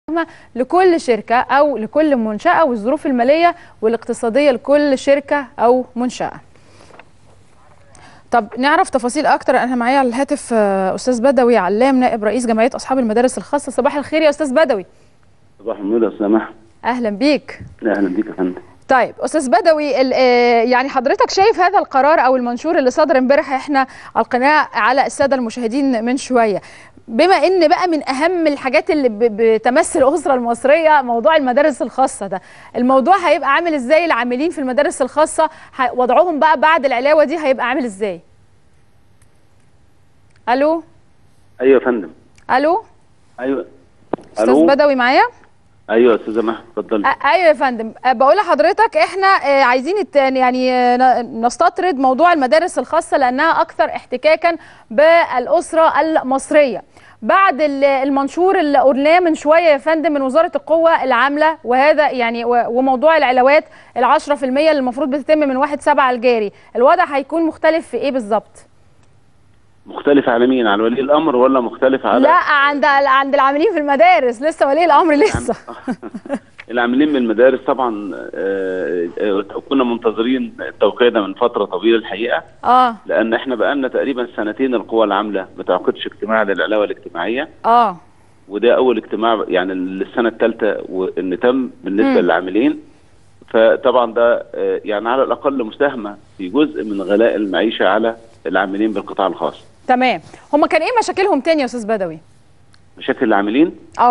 لكل شركة أو لكل منشأة والظروف المالية والاقتصادية لكل شركة أو منشأة. طب نعرف تفاصيل أكتر. أنا معايا على الهاتف أستاذ بدوي علام نائب رئيس جمعية أصحاب المدارس الخاصة. صباح الخير يا أستاذ بدوي. صباح النور يا أستاذ محمد. أهلا بيك. أهلا بيك يا فندم. طيب أستاذ بدوي، يعني حضرتك شايف هذا القرار أو المنشور اللي صدر امبارح، احنا القناة على السادة المشاهدين من شوية، بما ان بقى من اهم الحاجات اللي بتمثل الاسره المصريه موضوع المدارس الخاصه ده، الموضوع هيبقى عامل ازاي؟ العاملين في المدارس الخاصه وضعهم بقى بعد العلاوه دي هيبقى عامل ازاي؟ الو. ايوه يا فندم. الو. ايوه. استاذ بدوي معايا؟ ايوه يا استاذه محمد اتفضلي. ايوه يا فندم، بقول لحضرتك احنا عايزين يعني نستطرد موضوع المدارس الخاصه لانها اكثر احتكاكا بالاسره المصريه بعد المنشور اللي قلناه من شويه يا فندم من وزاره القوه العامله، وهذا يعني وموضوع العلاوات ال10% اللي المفروض بتتم من 1/7 الجاري. الوضع هيكون مختلف في ايه بالظبط؟ مختلف على مين؟ على ولي الامر ولا مختلف على؟ لا، عند العاملين في المدارس، لسه ولي الامر لسه. العاملين من المدارس طبعا كنا منتظرين التوقيع ده من فتره طويله الحقيقه. لان احنا بقالنا تقريبا سنتين القوى العامله ما تعقدش اجتماع للعلاوه الاجتماعيه. وده اول اجتماع يعني للسنه الثالثه وان تم بالنسبه للعاملين. فطبعا ده يعني على الاقل مساهمه في جزء من غلاء المعيشه على العاملين بالقطاع الخاص. تمام. هم كان ايه مشاكلهم تاني يا استاذ بدوي؟ مشاكل العاملين؟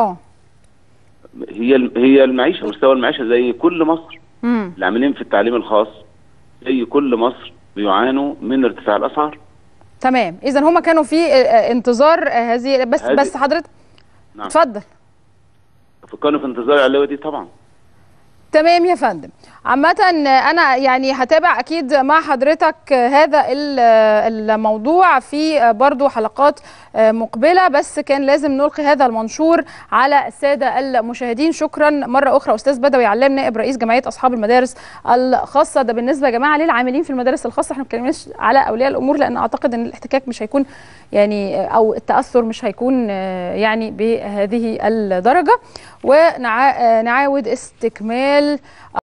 هي المعيشه، مستوى المعيشه زي كل مصر. العاملين في التعليم الخاص زي كل مصر بيعانوا من ارتفاع الاسعار. تمام. اذا هم كانوا في انتظار هذه بس حضرتك. نعم. اتفضل. كانوا في انتظار العلاوه دي طبعا. تمام يا فندم. عامة أنا يعني هتابع أكيد مع حضرتك هذا الموضوع في برضو حلقات مقبلة، بس كان لازم نلقي هذا المنشور على السادة المشاهدين. شكرا مرة أخرى أستاذ بدوي علام نائب رئيس جمعية أصحاب المدارس الخاصة. ده بالنسبة يا جماعة للعاملين في المدارس الخاصة، احنا ما بنتكلمش على أولياء الأمور لأن أعتقد أن الاحتكاك مش هيكون يعني أو التأثر مش هيكون يعني بهذه الدرجة. ونعاود استكمال